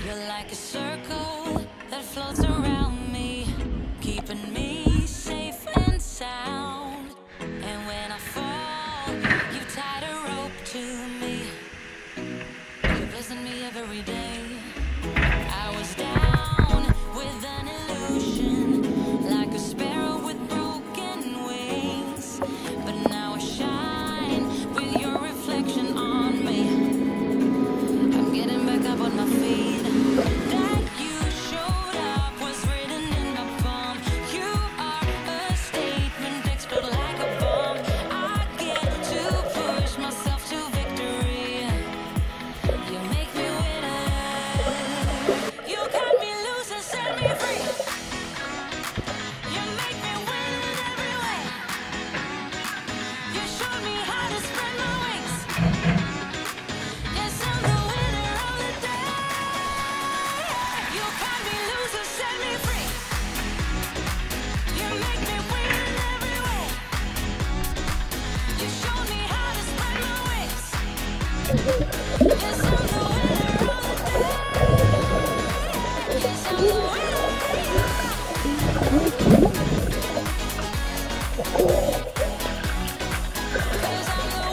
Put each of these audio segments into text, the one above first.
You're like a circle that floats around me, keeping me safe and sound. And when I fall, you tied a rope to me. You're blessing me every day. I was down with an illusion, like a sparrow with broken wings. But now I shine with your reflection on me. I'm getting back up on my feet. That you showed up was written in my palm. You are a statement, explode like a bomb. I get to push myself to victory. You make me winner. You cut me loose and set me free. You make me win in every way. You showed me how to spread my wings. Yes, I'm the winner of the day. You cut me loose and set me free. You make me win in every way. You showed me how to spread my wings. Yes, I'm the winner of the day. Yes, I'm the winner. Yes, I'm the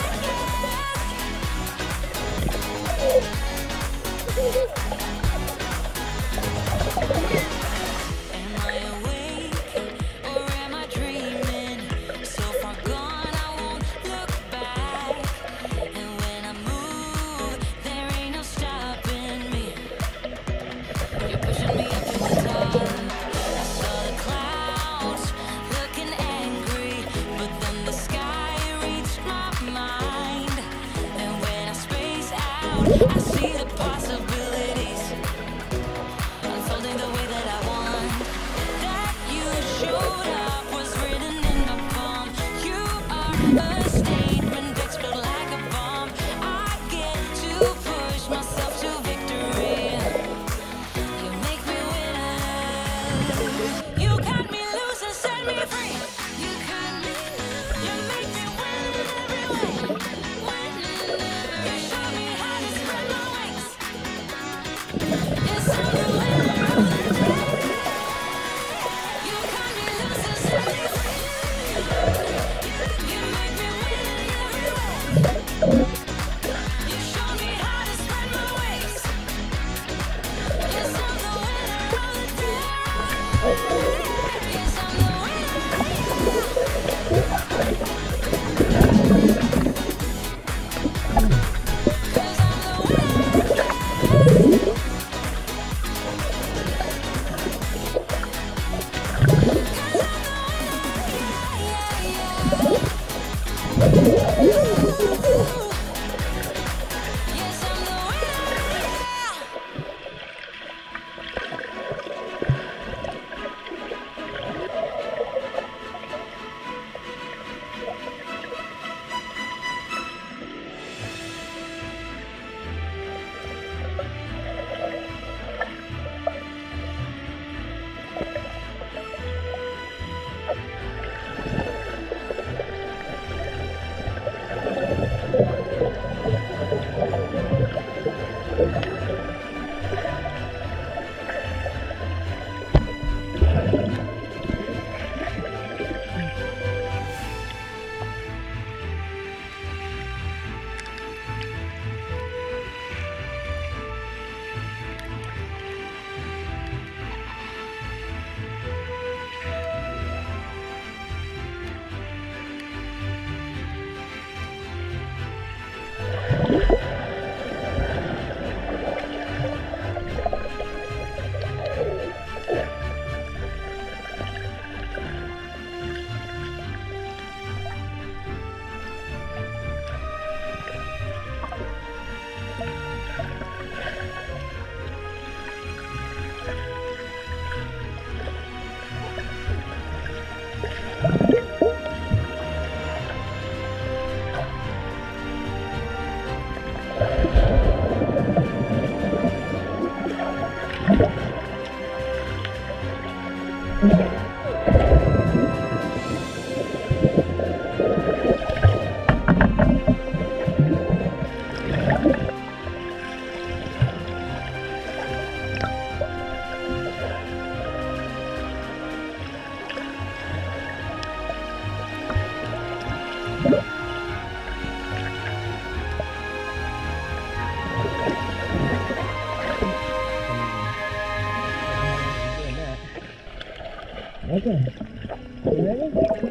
Am I awake or am I dreaming? So far gone, I won't look back. And when I move, there ain't no stopping me. You're pushing me up to the top. I saw the clouds looking angry, but then the sky reached my mind. And when I space out, I see the possibilities. Okay. You ready?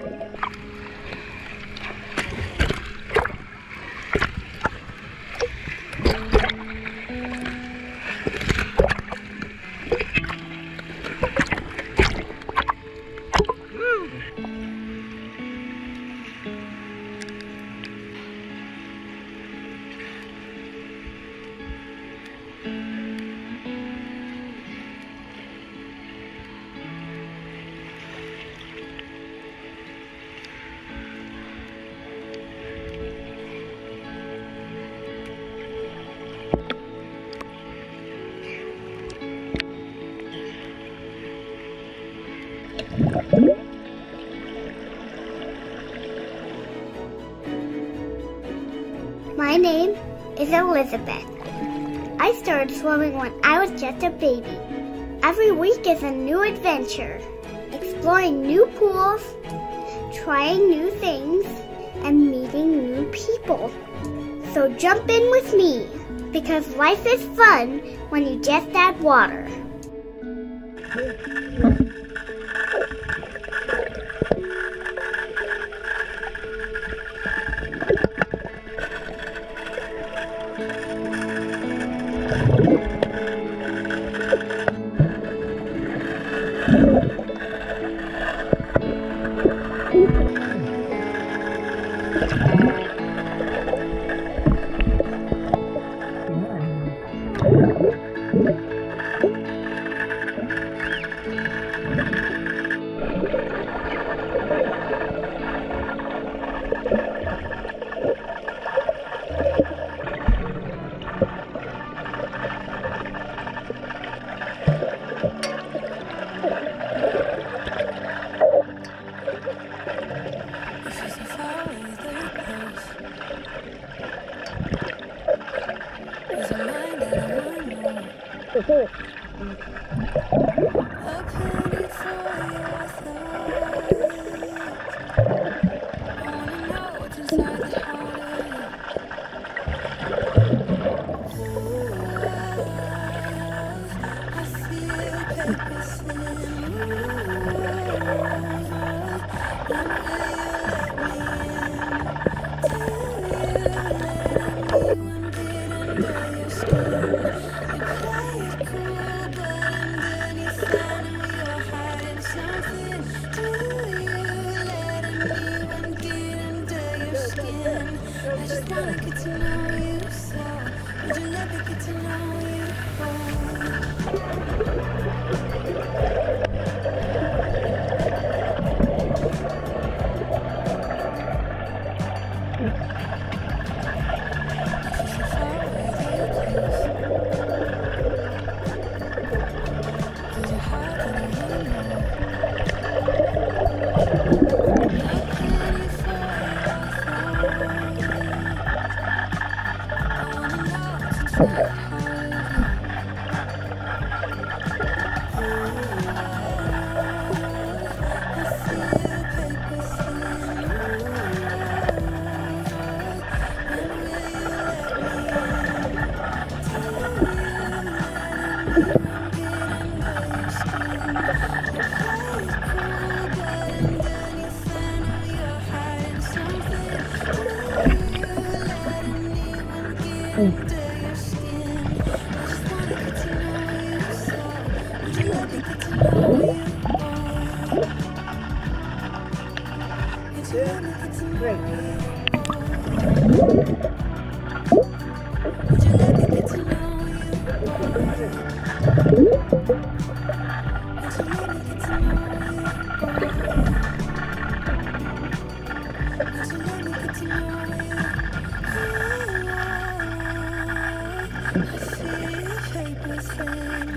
My name is Elizabeth. I started swimming when I was just a baby. Every week is a new adventure, exploring new pools, trying new things, and meeting new people. So jump in with me, because life is fun when you just add water. I see papers